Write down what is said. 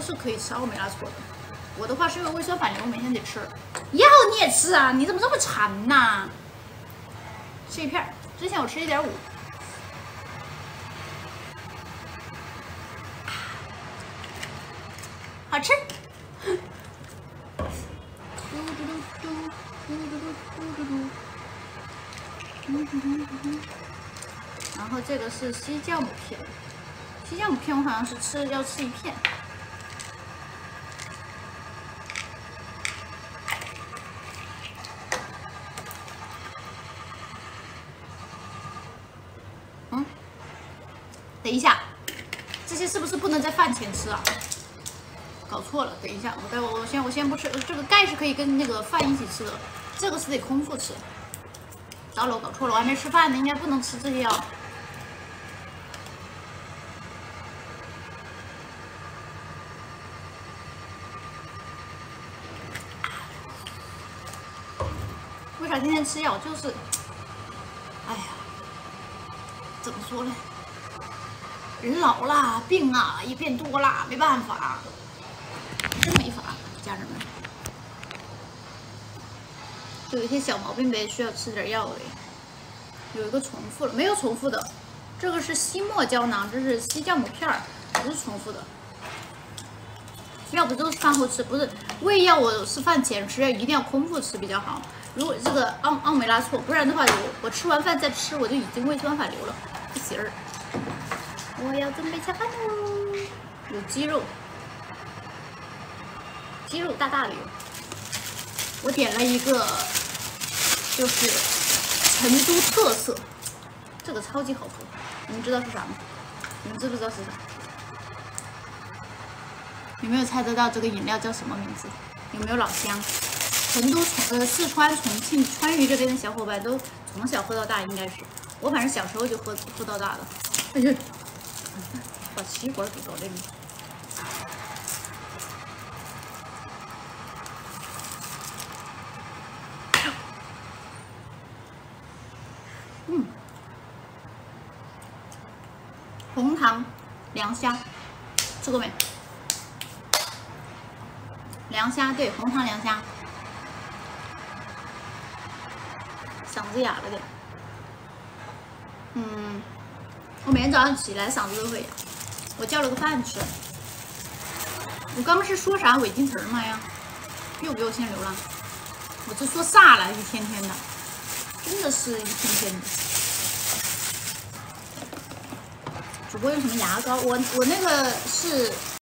是可以吃奥美拉搓的。我的话是因为胃酸反流，每天得吃。要你也吃啊？你怎么这么馋呐？吃一片，之前我吃1.5。好吃。然后这个是西酵母片，西酵母片我好像是要吃1片。等一下，这些是不是不能在饭前吃啊？搞错了，等一下，我先不吃，这个钙是可以跟那个饭一起吃的，这个是得空腹吃。糟了，我搞错了，我还没吃饭呢，应该不能吃这些啊。为啥天天吃药？就是，哎呀，怎么说呢？人老了，病啊也变多了，没办法，真没法，家人们。就有一些小毛病呗，需要吃点药呗。有一个重复了，没有重复的，这个是西莫胶囊，这是西酵母片儿，不是重复的。要不就是饭后吃，不是胃药，我是饭前吃，一定要空腹吃比较好。如果这个奥美拉唑，不然的话，我吃完饭再吃，我就已经胃酸反流了，不行儿。我要准备下饭喽，有鸡肉，鸡肉大大的有。我点了一个，就是成都特色，这个超级好喝，你们知道是啥吗？你们知不知道是啥？有没有猜得到这个饮料叫什么名字？有没有老乡？成都、四川、重庆、川渝这边的小伙伴都从小喝到大，应该是。我反正小时候就喝到大的。哎呀，把气管堵到这里。红糖凉虾，吃过没？凉虾，对，红糖凉虾。嗓子哑了点。我每天早上起来嗓子都会哑。我叫了个饭吃。我刚刚是说啥违禁词吗呀？又给我先流浪。我这说啥了？一天天的，真的是一天天的。主播用什么牙膏？我那个是